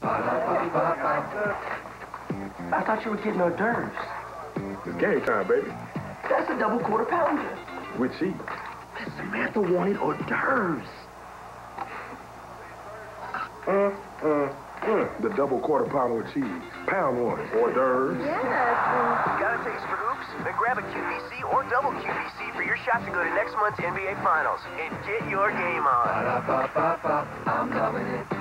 I thought you were getting hors d'oeuvres. It's game time, baby. That's a double quarter pounder. With cheese. Miss Samantha wanted hors d'oeuvres. The double quarter pounder with cheese. Pound one. Hors d'oeuvres. Yes. Got a taste for hoops? Then grab a QVC or double QVC for your shot to go to next month's NBA Finals and get your game on. I'm loving it.